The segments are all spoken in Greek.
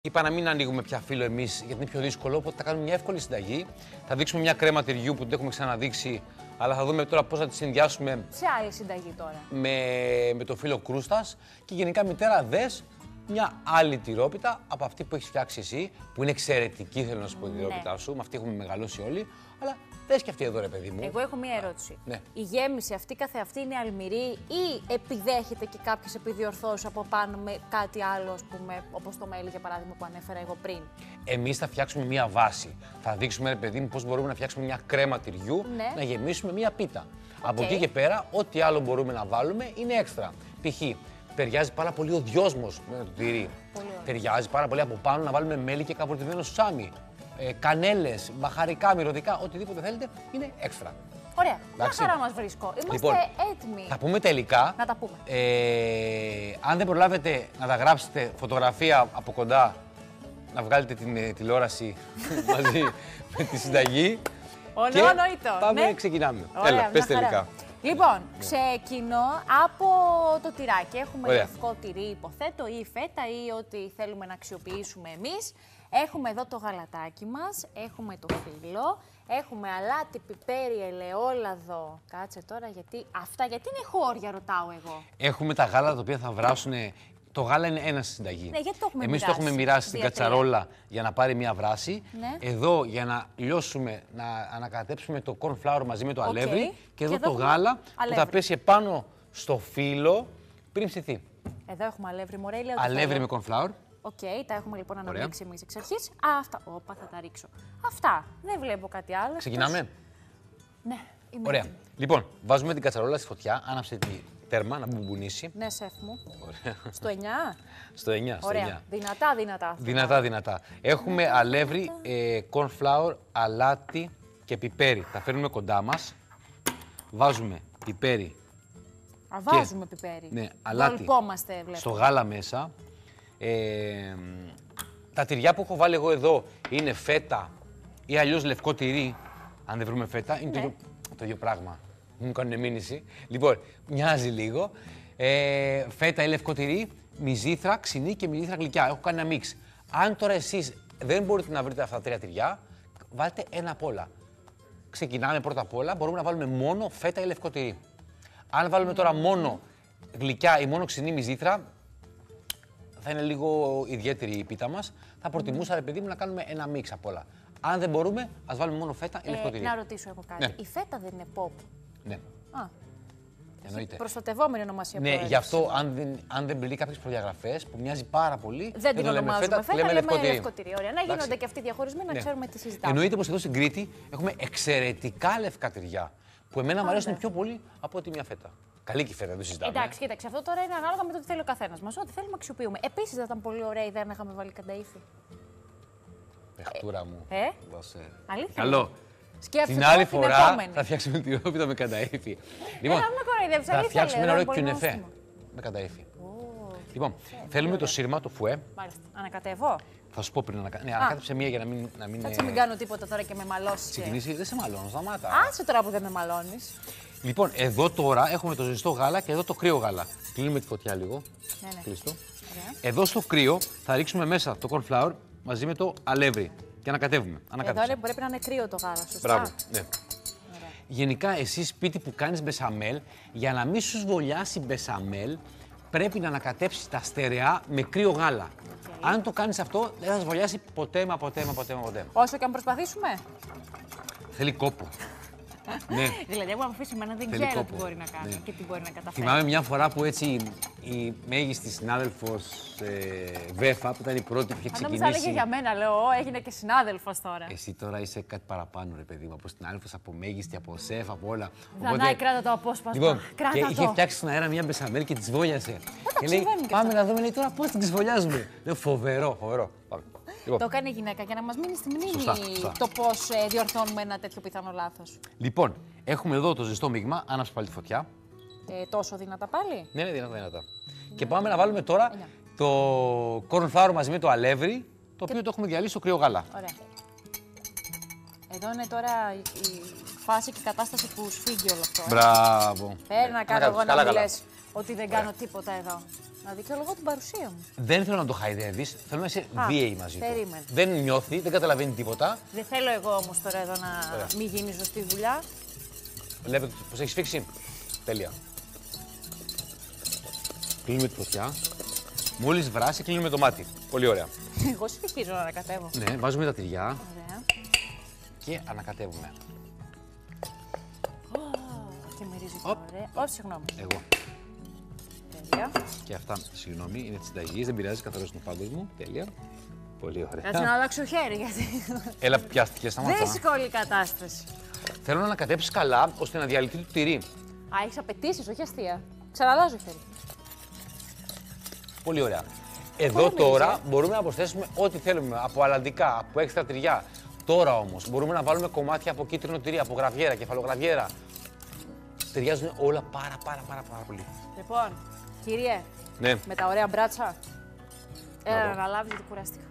Είπα να μην ανοίγουμε πια φύλλο εμείς, γιατί είναι πιο δύσκολο. Οπότε θα κάνουμε μια εύκολη συνταγή. Θα δείξουμε μια κρέμα τυριού που την έχουμε ξαναδείξει, αλλά θα δούμε τώρα πώς θα τη συνδυάσουμε. Σε άλλη συνταγή τώρα. Με το φύλλο κρούστας. Και γενικά, μητέρα, δες μια άλλη τυρόπιτα από αυτή που έχεις φτιάξει εσύ, που είναι εξαιρετική, θέλω να σου πω, η τυρόπιτά σου. Με αυτή έχουμε μεγαλώσει όλοι. Αλλά δες και αυτή εδώ, ρε παιδί μου. Εγώ έχω μία ερώτηση. Ναι. Η γέμιση αυτή καθεαυτή είναι αλμυρή ή επιδέχεται και κάποιες επιδιορθώσεις από πάνω με κάτι άλλο, ας πούμε, όπως το μέλι για παράδειγμα που ανέφερα εγώ πριν? Εμείς θα φτιάξουμε μία βάση. Θα δείξουμε, ρε παιδί μου, πώς μπορούμε να φτιάξουμε μια κρέμα τυριού, ναι, να γεμίσουμε μία πίτα. Από εκεί και πέρα, ό,τι άλλο μπορούμε να βάλουμε είναι έξτρα. Π.χ. ταιριάζει πάρα πολύ ο δυόσμος με το τυρί. Ταιριάζει πάρα πολύ από πάνω να βάλουμε μέλι και καπορτισμένο σουσάμι. Κανέλες, μπαχαρικά, μυρωδικά, οτιδήποτε θέλετε είναι έξτρα. Ωραία. Μια χαρά μας βρίσκω. Είμαστε έτοιμοι. Θα πούμε τελικά. Να τα πούμε. Αν δεν προλάβετε να τα γράψετε φωτογραφία από κοντά, να βγάλετε την τηλεόραση μαζί με τη συνταγή. Ονοήτο. Πάμε, ναι. Ξεκινάμε. Ωραία, Έλα, πες τελικά. Λοιπόν, ξεκινώ από το τυράκι. Έχουμε λευκό τυρί, υποθέτω, ή φέτα ή ό,τι θέλουμε να αξιοποιήσουμε εμείς. Έχουμε εδώ το γαλατάκι μας, έχουμε το φύλλο, έχουμε αλάτι, πιπέρι, ελαιόλαδο. Κάτσε τώρα, γιατί είναι χώρια, ρωτάω εγώ. Έχουμε τα γάλα τα οποία θα βράσουν. Το γάλα είναι ένα στη συνταγή. Ναι, γιατί το έχουμε Εμείς το έχουμε μοιράσει στην κατσαρόλα για να πάρει μια βράση. Ναι. Εδώ για να λιώσουμε, να ανακατέψουμε το corn flour μαζί με το αλεύρι. Και εδώ το γάλα που θα πέσει επάνω στο φύλλο πριν ψηθεί. Εδώ έχουμε αλεύρι, μωρέ. Αλεύρι με corn flour. Οκ, τα έχουμε λοιπόν αναμίξει εμείς εξ αρχής. Αυτά. Όπα, θα τα ρίξω. Αυτά. Δεν βλέπω κάτι άλλο. Ξεκινάμε. Ναι, είμαι Ωραία. έτοιμη. Λοιπόν, βάζουμε την κατσαρόλα στη φωτιά. Άναψε τη τέρμα να μπουμπουνίσει. Ναι, σεφ μου. Ωραία. Στο 9. Στο 9. Ωραία. Δυνατά. Έχουμε αλεύρι, corn flour, αλάτι και πιπέρι. Τα φέρνουμε κοντά μας. Βάζουμε πιπέρι. Βάζουμε πιπέρι. Ναι, αλάτι. Στο γάλα μέσα. Τα τυριά που έχω βάλει εγώ εδώ είναι φέτα ή αλλιώς λευκό τυρί. Αν δεν βρούμε φέτα, είναι το ίδιο πράγμα. Μου κάνουν μήνυση. Λοιπόν, μοιάζει λίγο. Φέτα ή λευκό τυρί, μυζήθρα, ξινή και μυζήθρα γλυκιά. Έχω κάνει ένα μίξ. Αν τώρα εσείς δεν μπορείτε να βρείτε αυτά τα τρία τυριά, βάλτε ένα απ' όλα. Ξεκινάμε πρώτα απ' όλα, μπορούμε να βάλουμε μόνο φέτα ή λευκό τυρί. Αν βάλουμε τώρα μόνο γλυκιά ή μόνο ξινή μυζήθρα, θα είναι λίγο ιδιαίτερη η πίτα μας. Θα προτιμούσα, ρε παιδί μου, να κάνουμε ένα μίξ απ' όλα. Αν δεν μπορούμε, ας βάλουμε μόνο φέτα ή λευκό τυρί. Να ρωτήσω εγώ κάτι. Ναι. Η φέτα δεν είναι pop? Ναι. Εννοείται. Προστατευόμενη ονομασία. Ναι, γι' αυτό αν δεν πληρεί κάποιες προδιαγραφές που μοιάζει πάρα πολύ. Δεν την ονομάζουμε φέτα, λέμε λευκό τυρί. Ωραία, να γίνονται και αυτοί διαχωρισμοί, να ξέρουμε τι συζητάμε. Εννοείται πως εδώ στην Κρήτη έχουμε εξαιρετικά λευκά τυριά. Που εμένα μου αρέσουν πιο πολύ από ότι μια φέτα. Καλή και η φέτα, δεν συζητάμε. Εντάξει, κοίταξε, αυτό τώρα είναι ανάλογα με το τι θέλει ο καθένας μας. Ό,τι θέλουμε αξιοποιούμε. Επίσης, θα ήταν πολύ ωραία ιδέα να είχαμε βάλει κανταΐφι. Παιχτούρα μου. Αλήθεια. Καλό. Σκέφτομαι την άλλη φορά θα φτιάξουμε τυρόπιτα με κανταΐφι. Λοιπόν, θα φτιάξουμε ένα ωραίο κιουνεφέ με κανταΐφι. Λοιπόν, θέλουμε το σύρμα, το φουέ. Μάλιστα. Ανακατεύω. Θα σου πω πριν να ανακάτεψε μία για να μην. Έτσι μην κάνω τίποτα τώρα και με μαλώσεις. Ξεκινήσει, δεν σε μαλώνω, σταμάτα. Άσε τώρα που δεν με μαλώνεις. Λοιπόν, εδώ τώρα έχουμε το ζεστό γάλα και εδώ το κρύο γάλα. Κλείνουμε τη φωτιά λίγο. Ναι. Κλείστο. Εδώ στο κρύο θα ρίξουμε μέσα το corn flour μαζί με το αλεύρι και ανακατεύουμε. Εδώ πρέπει να είναι κρύο το γάλα, σωστά. Μπράβο, ναι. Γενικά, εσύ σπίτι που κάνεις μπεσαμέλ, για να μην σου σβολιάσει μπεσαμέλ, πρέπει να ανακατέψεις τα στερεά με κρύο γάλα. Αν το κάνεις αυτό, δεν θα σβολιάσει ποτέ. Όσο και αν προσπαθήσουμε. Θέλει κόπο. Ναι. Δηλαδή, εγώ αφήσει εμένα δεν ξέρω τι μπορεί να κάνει και τι μπορεί να καταφέρει. Θυμάμαι μια φορά που έτσι η μέγιστη συνάδελφος Βέφα, που ήταν η πρώτη που είχε ξεκινήσει. Αν νόμιζα έλεγε για μένα, λέω, έγινε και συνάδελφος τώρα. Εσύ τώρα είσαι κάτι παραπάνω, ρε παιδί μου, από συνάδελφος, από μέγιστη, από σεφ, από όλα. Δανάη, κράτα το απόσπασμα. Λοιπόν, κράτα και το. είχε φτιάξει στον αέρα μια μπεσαμέλ και τη σβόλιασε. Και λέει, πάμε να δούμε, λέει, τώρα πώς την σβολιάζουμε. Λέω, φοβερό. Πάμε. Λοιπόν. Το έκανε η γυναίκα για να μας μείνει στη μνήμη το πώς διορθώνουμε ένα τέτοιο πιθανό λάθος. Λοιπόν, έχουμε εδώ το ζεστό μείγμα. Άναψε πάλι τη φωτιά. Τόσο δυνατά πάλι. Ναι, δυνατά. Και πάμε να βάλουμε τώρα το corn flour μαζί με το αλεύρι, το οποίο το έχουμε διαλύσει στο κρύο γάλα. Ωραία. Εδώ είναι τώρα η φάση και η κατάσταση που σφίγγει όλο αυτό. Μπράβο. Παίρνει να κάνω εγώ να μου λες ότι δεν κάνω τίποτα εδώ. Να δικαιολογώ την παρουσία μου. Δεν θέλω να το χαϊδεύεις, θέλω να είσαι βίαιη μαζί του. Περίμενε. Δεν νιώθει, δεν καταλαβαίνει τίποτα. Δεν θέλω εγώ όμως τώρα εδώ να μην γίνει σωστή δουλειά. Βλέπετε πως έχει σφίξει. Τέλεια. Κλείνουμε τη φωτιά. Μόλις βράσει, κλείνουμε το μάτι. Πολύ ωραία. Εγώ συνεχίζω να ανακατεύω. Ναι, βάζουμε τα τυριά Ωραία. και ανακατεύουμε. Και μυρίζει ωραία. Όχι, συγγνώμη. Εγώ. Τέλεια. Και αυτά, συγγνώμη, είναι της συνταγής, δεν πειράζει, καθαρός είναι ο φάγκος μου. Τέλεια. Πολύ ωραία. Κάτσε να αλλάξω χέρι γιατί. Έλα, πιάστηκε, σταμάτα. Δύσκολη κατάσταση. Θέλω να ανακατέψεις καλά ώστε να διαλυθεί το τυρί. Α, έχεις απαιτήσεις, όχι αστεία. Ξαναλάζω χέρι. Πολύ ωραία. Εδώ τώρα μπορούμε να προσθέσουμε ό,τι θέλουμε από αλλαντικά, από έξτρα τυριά. Τώρα όμως μπορούμε να βάλουμε κομμάτια από κίτρινο τυρί, από γραβιέρα, κεφαλογραβιέρα. Ταιριάζουν όλα πάρα πολύ. Λοιπόν, κύριε, Ναι. με τα ωραία μπράτσα. Έλα να αναλάβεις γιατί κουράστηκα.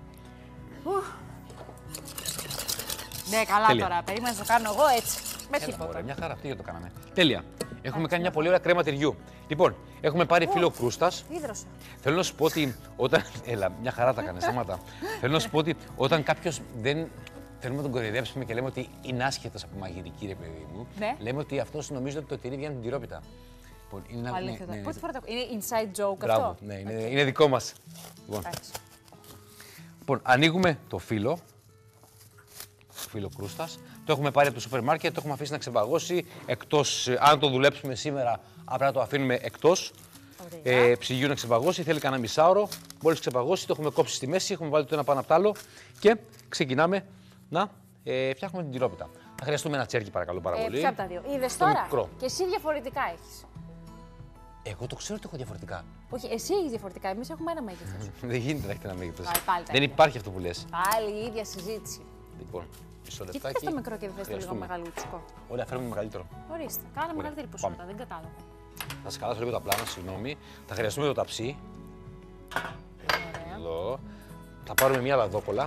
Ναι, καλά Τέλεια. τώρα. Περίμενα να το κάνω εγώ έτσι. Με Έλα, τίποτα. ωραία, μια χαρά, αυτή το κάναμε. Τέλεια. Έχουμε κάνει μια πολύ ωραία κρέμα τυριού. Λοιπόν, έχουμε πάρει φύλλο κρούστας. Ίδρωσα. Θέλω να σου πω ότι όταν. Έλα, μια χαρά τα κάνει, σταμάτα. Θέλω να σου πω ότι όταν κάποιος δεν. Θέλουμε να τον κοροϊδέψουμε και λέμε ότι είναι άσχετος από μαγειρική, ρε παιδί μου. Ναι. Λέμε ότι αυτός νομίζει ότι το τυρί βγαίνει από την τυρόπιτα. Λοιπόν, είναι ένα. Αλήθεια. Πόση φορά το ακούω. Είναι inside joke Μπράβο, αυτό. ναι, είναι δικό μας. Εντάξει. Λοιπόν, ανοίγουμε το φύλλο. Φύλλο κρούστας. Το έχουμε πάρει από το σούπερ μάρκετ, το έχουμε αφήσει να ξεβαγώσει. Εκτός, αν το δουλέψουμε σήμερα, απλά το αφήνουμε εκτός. Ψυγείου να ξεβαγώσει, θέλει κανένα μισάωρο. Μόλις ξεβαγώσει, το έχουμε κόψει στη μέση, έχουμε βάλει το ένα πάνω απ' το άλλο και ξεκινάμε να φτιάχνουμε την τυρόπιτα. Θα χρειαστούμε ένα τσέρκι, παρακαλώ πάρα πολύ. Ποια από τα δύο. Είδες Το τώρα. μικρό. Και εσύ διαφορετικά έχεις. Εγώ το ξέρω ότι έχω διαφορετικά. Όχι, εσύ έχεις διαφορετικά. Εμείς έχουμε ένα μέγεθος. Δεν γίνεται να έχετε ένα μέγεθος. Πάλι τα Δεν ίδια. υπάρχει αυτό που λες. Πάλι η ίδια συζήτηση. Λοιπόν, μισό Και τι λεπτάκι. θες το μικρό και δεν θες το λίγο Χρειαστούμε. μεγαλούτσικο. Ωραία, φέρουμε μεγαλύτερο. Ορίστε, κάνε μεγαλύτερη ποσότητα, δεν κατάλαβα. Θα σκαλάσω λίγο τα πλάνα, συγγνώμη. Θα χρειαστούμε το ταψί. Ωραία. Εδώ. Θα πάρουμε μια λαδόκολα.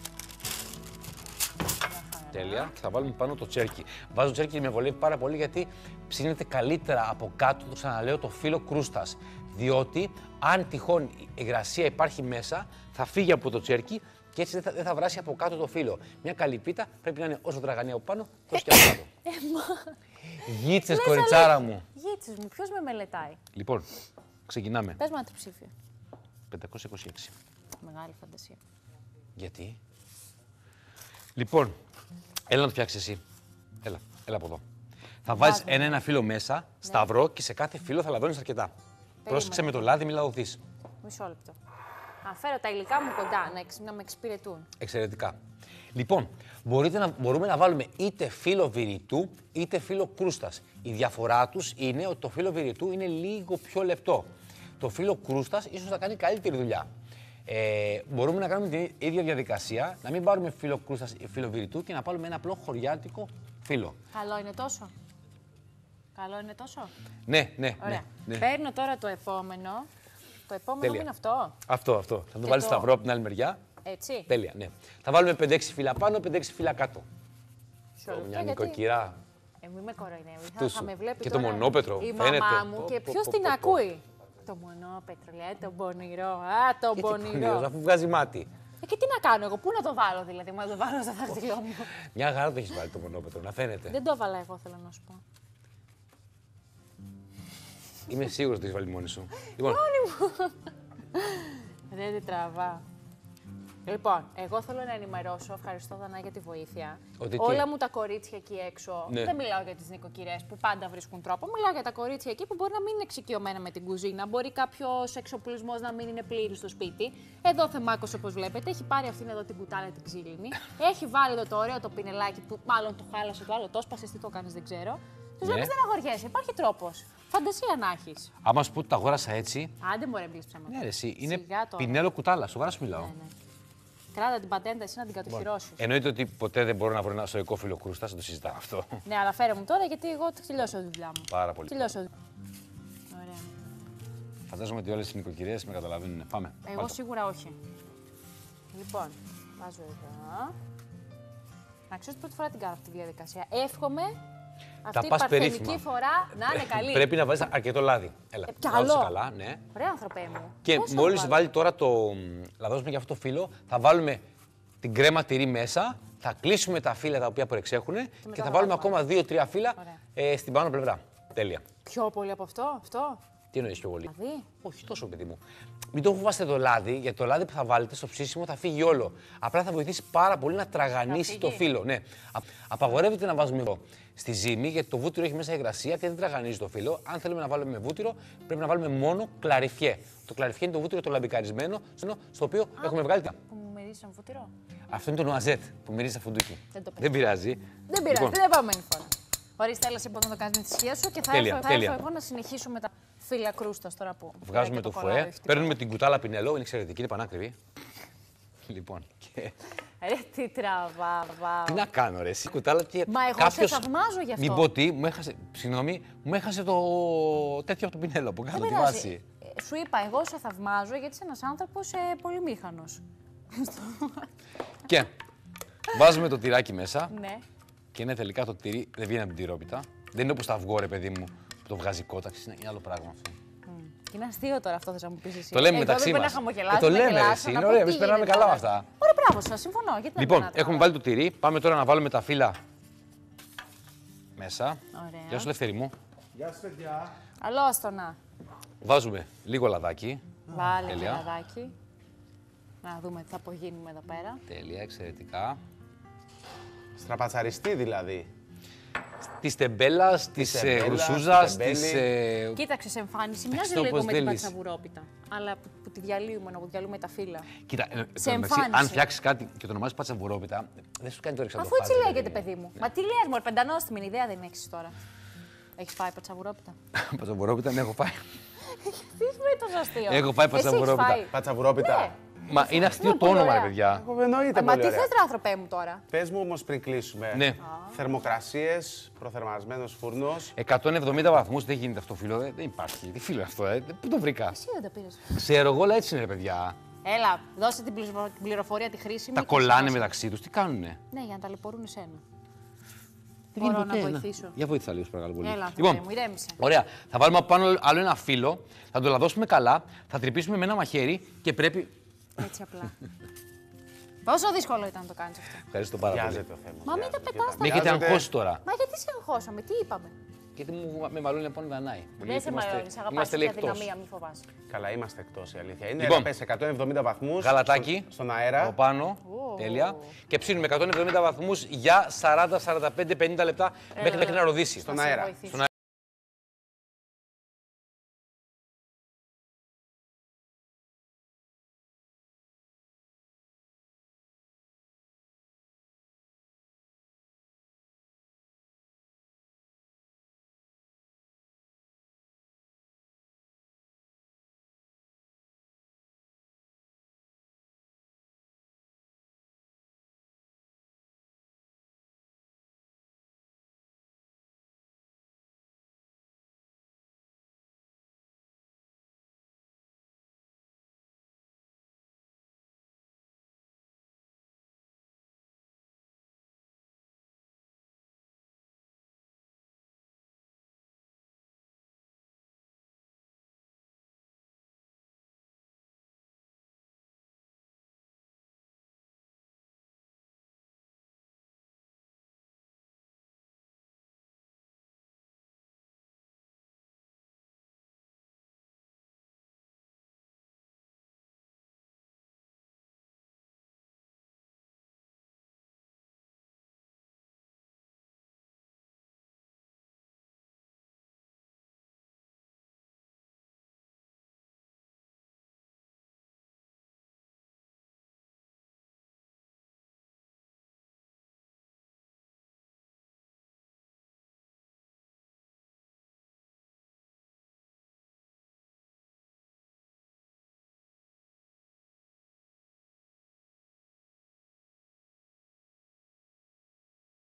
Τέλεια. Και θα βάλουμε πάνω το τσέρκι. Βάζω το τσέρκι, με βολεύει πάρα πολύ γιατί ψήνεται καλύτερα από κάτω, το ξαναλέω, το φύλλο κρούστας. Διότι αν τυχόν η υγρασία υπάρχει μέσα, θα φύγει από το τσέρκι και έτσι δεν θα βράσει από κάτω το φύλλο. Μια καλή πίτα πρέπει να είναι όσο τραγανή από πάνω, τόσο και από κάτω. Γίτσες, κοριτσάρα μου. Γίτσες μου, ποιος με μελετάει. Λοιπόν, ξεκινάμε. Πες μου ένα τριψήφιο. 526. Μεγάλη φαντασία. Γιατί? Λοιπόν, έλα να το φτιάξεις εσύ. Έλα από εδώ. Θα βάζεις ένα φύλλο μέσα, σταυρό και σε κάθε φύλλο θα λαδώνεις αρκετά. Πρόσεξε με το λάδι, μην λαδωθείς. Μισό λεπτό. Να φέρω τα υλικά μου κοντά, να με εξυπηρετούν. Εξαιρετικά. Λοιπόν, μπορούμε να βάλουμε είτε φύλλο βηρητού είτε φύλλο κρούστας. Η διαφορά τους είναι ότι το φύλλο βηρητού είναι λίγο πιο λεπτό. Το φύλλο κρούστας ίσως θα κάνει καλύτερη δουλειά. Μπορούμε να κάνουμε την ίδια διαδικασία, να μην πάρουμε φύλλο κρούστας ή φύλλο βηρητού και να πάρουμε ένα απλό χωριάτικο φύλλο. Καλό είναι τόσο. Καλό είναι τόσο. Ναι. Ωραία. Ναι. Παίρνω τώρα το επόμενο. Το επόμενο Τέλεια. είναι αυτό. Αυτό. Θα το βάλεις σταυρό από την άλλη μεριά. Έτσι. Τέλεια, ναι. Θα βάλουμε 5-6 φύλλα πάνω, 5-6 φύλλα κάτω. Μια γιατί... νοικοκυρά. Μη με κοροϊδεύει. Του Θα σου. με βλέπει Και το τώρα μονόπετρο, η φαίνεται. μαμά μου και ποιος την ακούει. Το μονόπετρο, λέει, τον πονηρό. Α, τον πονηρό. Αφού βγάζει μάτι. Και τι να κάνω εγώ, πού να το βάλω δηλαδή, να το βάλω στο δάχτυλό μου. Μια χαρά το έχεις βάλει το μονόπετρο, να φαίνεται. Δεν το έβαλα εγώ, θέλω να σου πω. Είμαι σίγουρος ότι το έχεις βάλει μόνη σου. Λοιπόν, Δεν τραβά. Λοιπόν, εγώ θέλω να ενημερώσω, ευχαριστώ Δανά για τη βοήθεια. Ότι Όλα τι? μου τα κορίτσια εκεί έξω, Ναι. δεν μιλάω για τις νοικοκυρές που πάντα βρίσκουν τρόπο, μιλάω για τα κορίτσια εκεί που μπορεί να μην είναι εξοικειωμένα με την κουζίνα, μπορεί κάποιος εξοπλισμός να μην είναι πλήρης στο σπίτι. Εδώ Θεμάκος, όπως βλέπετε, έχει πάρει αυτήν εδώ την κουτάλα την ξύλινη, έχει βάλει εδώ το ωραίο το πινελάκι που μάλλον το χάλασε το άλλο, το σπάσες, τι το κάνεις δεν ξέρω. Τους Ναι. βλέπεις δεν αγοριέσαι, υπάρχει τρόπος. Φαντασία να έχεις. άμα σου πω ότι τα αγόρασα έτσι. Άντε μωρέ μπλείς ψέματα. Ναι, ρε, εσύ, είναι Σιγά τώρα. πινέλο κουτάλα, σοβαρά σου μιλάω. Ναι. Κράτα την πατέντα εσύ να την κατοχυρώσεις. Εννοείται ότι ποτέ δεν μπορώ να βρω ένα σοϊκό φύλλο κρούστα, δεν το συζητάω αυτό. Ναι, αλλά φέρε μου τώρα γιατί εγώ τελειώσω τη δουλειά μου. Πάρα πολύ. Τελειώσω. Ωραία. Φαντάζομαι ότι όλες οι νοικοκυρές με καταλαβαίνουν. Πάμε. Εγώ Βάλτε. σίγουρα όχι. Λοιπόν, βάζω εδώ. Να ξέρω ότι πρώτη φορά την κάνω αυτή τη διαδικασία. Εύχομαι Αυτή η παρθενική φορά να είναι καλή. Πρέπει να βάζεις αρκετό λάδι. Έλα, κι άλλο. καλά, ναι. Ωραία, άνθρωπέ μου. Και μόλις βάλει τώρα λαδώσουμε για αυτό το φύλλο, θα βάλουμε την κρέμα τυρί μέσα, θα κλείσουμε τα φύλλα τα οποία προεξέχουν και θα βάλουμε ακόμα 2-3 φύλλα στην πάνω πλευρά. Τέλεια. Πιο πολύ από αυτό. Τι εννοείς πιο πολύ? Δηλαδή. Όχι τόσο, παιδί μου. Μην το φοβάστε το λάδι, γιατί το λάδι που θα βάλετε στο ψήσιμο θα φύγει όλο. Απλά θα βοηθήσει πάρα πολύ να τραγανίσει το φύλλο. Ναι. Απαγορεύεται να βάζουμε εδώ στη ζύμη, γιατί το βούτυρο έχει μέσα υγρασία και δεν τραγανίζει το φύλλο. Αν θέλουμε να βάλουμε βούτυρο, πρέπει να βάλουμε μόνο κλαριφιέ. Το κλαριφιέ είναι το βούτυρο το λαμπικαρισμένο, στο οποίο έχουμε βγάλει. Που μου μυρίζει βούτυρο. Αυτό είναι το νουαζέτ που μυρίζει φουντούκι. Δεν πειράζει. Δεν πειράζει, την επόμενη φορά. Ορίστε, έλα λοιπόν να το κάνεις με τη θυσία σου και θα έρθω εγώ να συνεχίσω με τα φύλλα κρούστας τώρα που. Βγάζουμε το φουέ, παίρνουμε την κουτάλα πινελό, είναι εξαιρετική, είναι πανάκριβη. Λοιπόν. Ρε τι τραβά. Τι να κάνω, ρε, εσύ κουτάλα και. Μα εγώ σε θαυμάζω γι' αυτό. Μην πω τι, μου έχασε το τέτοιο από το πινέλο από κάτω, τη βάση. Σου είπα, εγώ σε θαυμάζω γιατί είσαι ένας άνθρωπος πολύ μήχανος. Και βάζουμε το τυράκι μέσα. Ναι. Και είναι τελικά το τυρί, δεν βγαίνει από την τυρόπιτα. Δεν είναι όπως το αυγό, ρε παιδί μου, που το βγάζει κόταξ, είναι άλλο πράγμα αυτό. Είναι αστείο τώρα αυτό, θες να μου πεις εσύ. Το λέμε μεταξύ μας. Το λέμε εσύ, είναι ωραία, εμείς περνάμε καλά με αυτά. Ωραία, μπράβο σας, συμφωνώ. Λοιπόν, έχουμε βάλει το τυρί, πάμε τώρα να βάλουμε τα φύλλα μέσα. Ωραία. Γεια σου, Λευτέρη μου. Γεια σου, παιδιά. Καλώς το να. Βάζουμε λίγο λαδάκι. Βάλε και λαδάκι. Να δούμε τι θα απογίνουμε εδώ πέρα. Τέλεια, εξαιρετικά. Στραπατσαριστή δηλαδή. Τη τεμπέλα, τη γρουσούζα, τη. Κοίταξε, σε εμφάνιση μοιάζει λίγο με την πατσαβουρόπιτα. Αλλά που τη διαλύουμε, να διαλύουμε τα φύλλα. Κοίτα, αν φτιάξει κάτι και το ονομάζει πατσαβουρόπιτα, δεν σου κάνει το εξαρτώμα. Αφού έτσι λέγεται, παιδί μου. Μα τι λες, μωρέ, πεντανόστιμη ιδέα δεν έχει τώρα. Έχει φάει πατσαβουρόπιτα? Πατσαβουρόπιτα, ναι, έχω φάει. Τι με το αστείο. Έχω φάει πατσαβουρόπιτα. Πατσαβουρόπιτα. Μα είναι αστείο το όνομα, ρε παιδιά. Εννοείται. Μα τι θες, ρε άνθρωπέ μου τώρα. Πες μου όμως πριν κλείσουμε. Ναι. Θερμοκρασίες, προθερμασμένος φούρνος. 170 βαθμούς δεν γίνεται αυτό, φίλο. Δεν υπάρχει. Τι φίλο είναι αυτό, πού το βρήκα? Εσύ δεν το πήρες. Ξέρω εγώ, αλλά έτσι είναι, ρε παιδιά. Έλα, δώσε την πληροφορία τη χρήσιμη. Τα κολλάνε μεταξύ τους, τι κάνουνε? Ναι, για να ταλαιπωρούν εσένα. Δεν μπορώ να βοηθήσω. Για βοήθησα λίγο, παρακαλώ πολύ. Έλα, λοιπόν, μου ηρέμησε. Ωραία. Θα βάλουμε από πάνω άλλο ένα φύλλο, θα το λαδώσουμε καλά, θα τρυπήσουμε με ένα μαχαίρι και πρέπει. Έτσι απλά. Πόσο δύσκολο ήταν να το κάνεις αυτό. Ευχαριστώ πάρα πολύ. Βιάζεται ο θέμα. Μα μην τα πετάς. Με έχετε αγχώσει τώρα. Μα γιατί σε αγχώσαμε, τι είπαμε. Γιατί με μαλώνει λοιπόν δανάει. Δεν σε μαλώνεις, αγαπάς την αδυναμία, μη φοβάσαι. Καλά, είμαστε εκτός, η αλήθεια είναι. Λοιπόν, πες 170 βαθμούς. Γαλατάκι. Στον αέρα. Από πάνω. Τέλεια. Και ψήνουμε 170 βαθμούς για 40, 45, 50 λεπτά μέχρι να ροδίσει. Στον αέρα.